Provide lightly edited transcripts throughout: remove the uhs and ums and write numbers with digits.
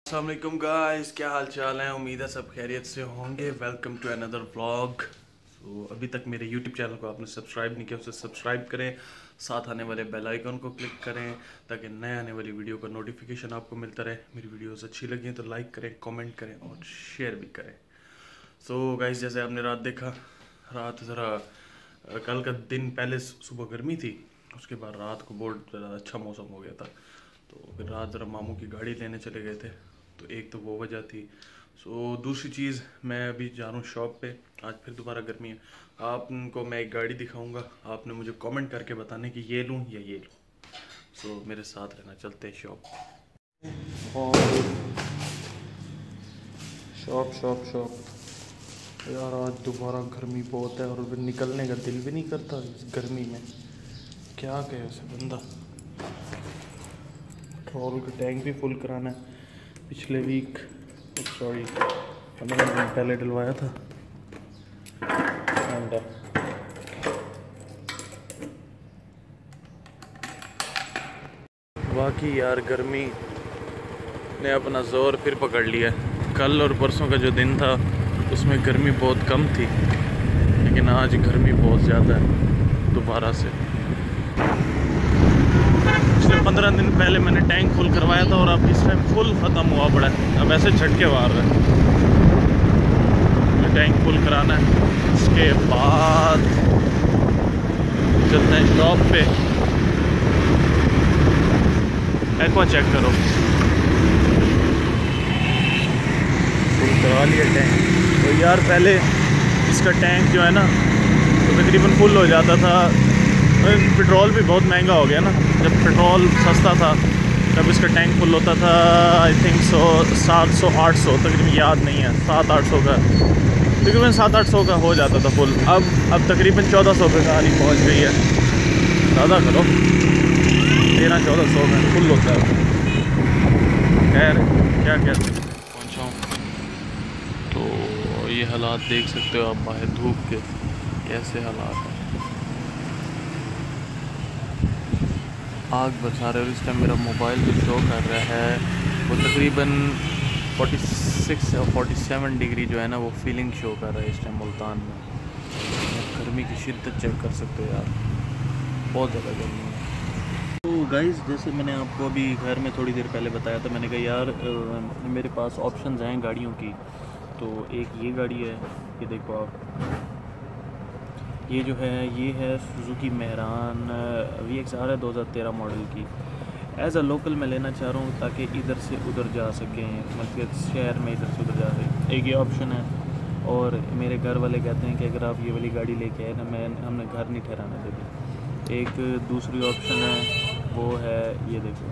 अस्सलाम वालेकुम गाइस, क्या हाल चाल है। उम्मीद है सब खैरियत से होंगे। Welcome to another vlog. तो अभी तक मेरे यूट्यूब चैनल को आपने सब्सक्राइब नहीं किया, उसे सब्सक्राइब करें, साथ आने वाले बेल आइकन को क्लिक करें ताकि नए आने वाली वीडियो का नोटिफिकेशन आपको मिलता रहे। मेरी वीडियोस अच्छी लगी तो लाइक करें, कमेंट करें और शेयर भी करें। सो गाइस, जैसे आपने रात देखा, रात ज़रा कल का दिन पहले सुबह गर्मी थी, उसके बाद रात को बहुत ज़्यादा अच्छा मौसम हो गया था। तो फिर रात ज़रा मामू की गाड़ी लेने चले गए थे, तो एक तो वो वजह थी। सो दूसरी चीज़, मैं अभी जा रहा हूँ शॉप पे। आज फिर दोबारा गर्मी है। आपको मैं एक गाड़ी दिखाऊंगा, आपने मुझे कमेंट करके बताने कि ये लूँ या ये लूँ। सो मेरे साथ रहना, चलते हैं शॉप। और शॉप शॉप शॉप यार, आज दोबारा गर्मी बहुत है और फिर निकलने का दिल भी नहीं करता इस गर्मी में। क्या कहे उसे बंदा। पेट्रोल का टैंक भी फुल कराना है। पिछले वीक, सॉरी 15 दिन पहले डलवाया था। एंड बाकी यार, गर्मी ने अपना ज़ोर फिर पकड़ लिया। कल और परसों का जो दिन था उसमें गर्मी बहुत कम थी, लेकिन आज गर्मी बहुत ज़्यादा है दोबारा से। पिछले 15 दिन पहले मैंने टैंक फुल करवाया था और अब इस टाइम फुल ख़त्म हुआ पड़ा है। अब ऐसे झटके मार रहे हैं। टैंक फुल कराना है, उसके बाद चलते हैं शॉप पे। एक्वा चेक करो, फुल करवा लिया टैंक। तो यार पहले इसका टैंक जो है ना, तो तकरीबन फुल हो जाता था। पेट्रोल भी बहुत महंगा हो गया ना। जब पेट्रोल सस्ता था तब इसका टैंक फुल होता था, आई थिंक 700-800, तकरीबन याद नहीं है, 700-800 का, तकरीबन 700-800 का हो जाता था फुल। अब तकरीबन 1400 पे कहानी पहुंच गई है। ज़्यादा करो, 1300-1400 का फुल होता है। खैर क्या कहते हैं, पहुँचा हूँ। तो ये हालात देख सकते हो आप बाहर धूप के, कैसे हालात हैं। आग बरसा रहे, और इस टाइम मेरा मोबाइल जो शो कर रहा है वो तकरीबन 46 और 47 डिग्री जो है ना, वो फीलिंग शो कर रहा है इस टाइम मुल्तान में। गर्मी की शिद्दत चेक कर सकते हो यार, बहुत ज़्यादा गर्मी है। तो गाइस, जैसे मैंने आपको अभी घर में थोड़ी देर पहले बताया था, मैंने कहा यार मेरे पास ऑप्शंस हैं गाड़ियों की। तो एक ये गाड़ी है, ये देखो आप, ये जो है ये है सुजुकी मेहरान VXR है, 2013 मॉडल की। एज़ अ लोकल मैं लेना चाह रहा हूँ ताकि इधर से उधर जा सकें, मतलब शहर में इधर से उधर जा सकें। एक ये ऑप्शन है। और मेरे घर वाले कहते हैं कि अगर आप ये वाली गाड़ी लेके आए ना, हमने घर नहीं ठहराने देगी। एक दूसरी ऑप्शन है, वो है ये देखो,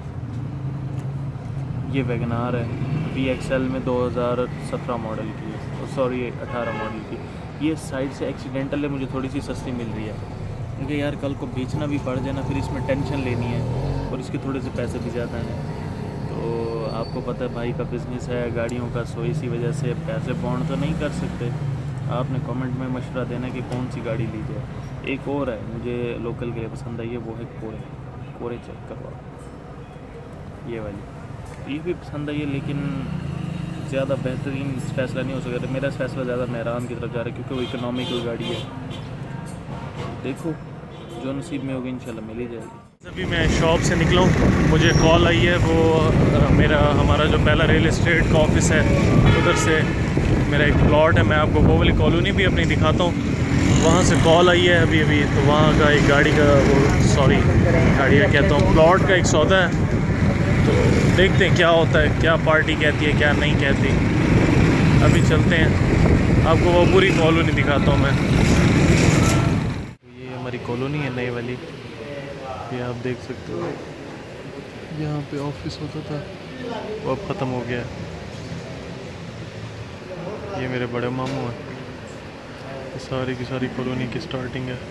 ये वैगनार है, VXL में 2017 मॉडल की, सॉरी 18 मॉडल की। ये साइड से एक्सीडेंटल है, मुझे थोड़ी सी सस्ती मिल रही है, क्योंकि यार कल को बेचना भी पड़ जाए ना, फिर इसमें टेंशन लेनी है और इसके थोड़े से पैसे भी ज़्यादा हैं। तो आपको पता है भाई का बिज़नेस है गाड़ियों का, सो इसी वजह से पैसे बॉन्ड तो नहीं कर सकते। आपने कमेंट में मशवरा देना कि कौन सी गाड़ी ली जाए। एक और है मुझे लोकल के लिए पसंद आई है, वो है कोरे चेक करवा, ये वाली, ये भी पसंद आई है, लेकिन ज़्यादा बेहतरीन फैसला नहीं हो सकता। मेरा फैसला ज़्यादा मेहरान की तरफ जा रहा है, क्योंकि वो इकोनॉमिकल गाड़ी है। देखो जो नसीब में होगी इंशाल्लाह मिल ही जाएगी। अभी मैं शॉप से निकला हूँ, मुझे कॉल आई है, वो हमारा जो पहला रियल एस्टेट का ऑफिस है उधर से मेरा एक प्लॉट है। मैं आपको वो वाली कॉलोनी भी अपनी दिखाता हूँ, वहाँ से कॉल आई है अभी। तो वहाँ का एक गाड़ी का गाड़ी का कहता हूँ, प्लॉट का एक सौदा है। तो देखते हैं क्या होता है, क्या पार्टी कहती है क्या नहीं कहती। अभी चलते हैं, आपको वो पूरी कॉलोनी दिखाता हूँ मैं। ये हमारी कॉलोनी है नई वाली, ये आप देख सकते हो। यहाँ पे ऑफिस होता था, वो अब ख़त्म हो गया। ये मेरे बड़े मामू हैं। ये सारी की सारी कॉलोनी की स्टार्टिंग है।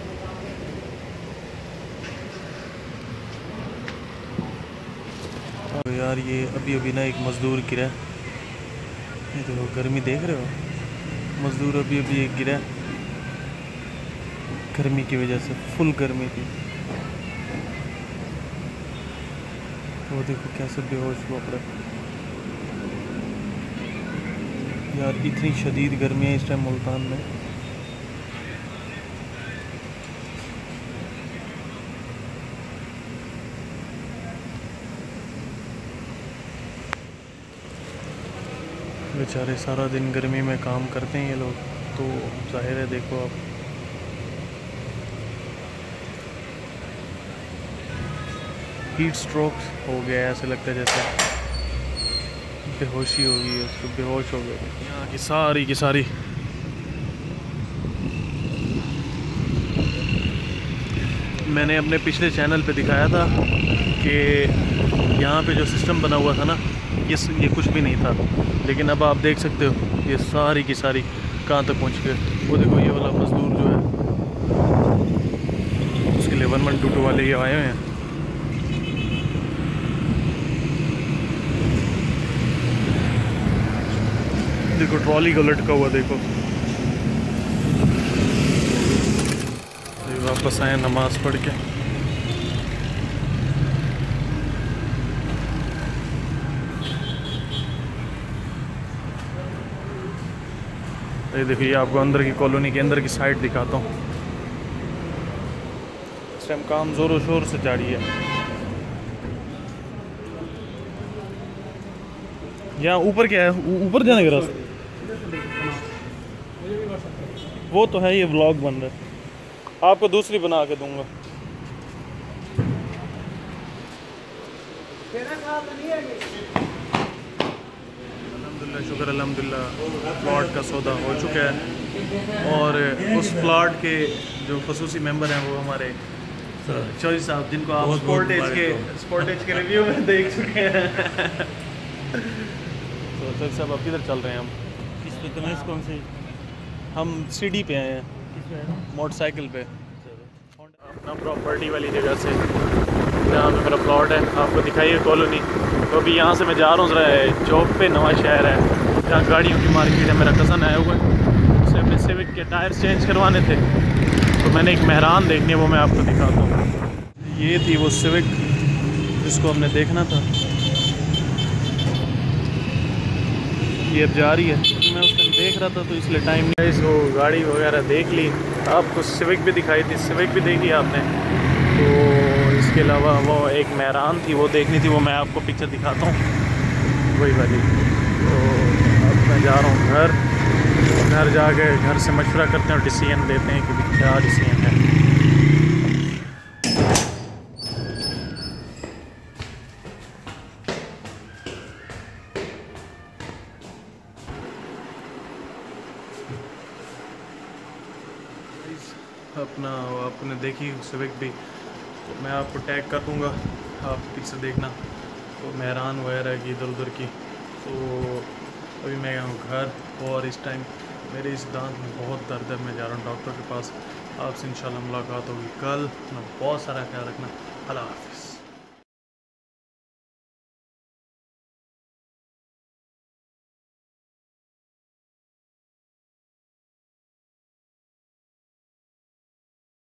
तो यार ये अभी ना एक मज़दूर गिरा, ये देखो गर्मी देख रहे हो, मज़दूर अभी एक गिरा गर्मी की वजह से, फुल गर्मी थी। वो देखो कैसे बेहोश हुआ पड़ा। यार इतनी शदीद गर्मी है इस टाइम मुल्तान में। बेचारे सारा दिन गर्मी में काम करते हैं ये लोग, तो जाहिर है देखो आप हीट स्ट्रोक हो गया, ऐसे लगता है जैसे बेहोशी हो गई है, उसको बेहोश हो गया। यहाँ की सारी मैंने अपने पिछले चैनल पे दिखाया था कि यहाँ पे जो सिस्टम बना हुआ था ना, ये कुछ भी नहीं था, लेकिन अब आप देख सकते हो ये सारी की सारी कहाँ तक पहुँच गए। वो देखो ये वाला मजदूर जो है उसके लिए 1122 वाले ये आए हुए हैं। देखो ट्रॉली को लटका हुआ, देखो वापस आए नमाज पढ़ के। ये देखिए ये आपको अंदर की कॉलोनी के अंदर की साइड दिखाता हूँ। इस टाइम काम जोरों शोर से जारी है। यहाँ ऊपर क्या है, ऊपर जाने का रास्ता वो तो है, ये व्लॉग बन रहा है, आपको दूसरी बना के दूंगा। अल्हम्दुलिल्लाह, शुक्र अल्हम्दुलिल्लाह, प्लॉट का सौदा हो चुका है। और उस प्लॉट के जो खसूसी मेंबर हैं वो हमारे चौधरी साहब, जिनको आप स्पोर्टेज के रिव्यू में देख चुके हैं। तो चौधरी साहब अब किधर चल रहे हैं हम? किस पे तुम्हें कौन से? हम सीढ़ी पे आए हैं, मोटरसाइकिल पे, अपना प्रॉपर्टी वाली जगह से, जहाँ पे मेरा प्लॉट है। आपको दिखाइए कॉलोनी। तो अभी यहाँ से मैं जा रहा हूँ ज़रा चौक पे, नवा शहर है जहाँ गाड़ियों की मार्केट है। मेरा कज़न आया हुआ है, उससे अपने सिविक के टायर्स चेंज करवाने थे, तो मैंने एक मेहरान देखनी है, वो मैं आपको दिखाता हूँ। ये थी वो सिविक जिसको हमने देखना था, ये अब जा रही है। मैं उस टाइम देख रहा था तो इसलिए टाइम नहीं, इसको गाड़ी वगैरह देख ली। आपको सिविक भी दिखाई थी, सिविक भी देखी आपने। तो इसके अलावा वो एक मेहरान थी, वो देखनी थी, वो मैं आपको पिक्चर दिखाता हूँ, वही वाली। तो अब मैं जा रहा हूँ घर जाके घर से मशवरा करते हैं और डिसीजन लेते हैं कि क्या डिसीजन है। अपना आपने देखी सिविक भी, तो मैं आपको टैग कर दूँगा, आप पिक्चर देखना। तो मेहरान वगैरह की इधर उधर की। तो अभी मैं गया हूँ घर, और इस टाइम मेरे इस दांत में बहुत दर्द है। मैं जा रहा हूँ डॉक्टर के पास। आपसे इंशाल्लाह मुलाकात होगी कल। अपना बहुत सारा ख्याल रखना। अल्लाह हाफ़िज़।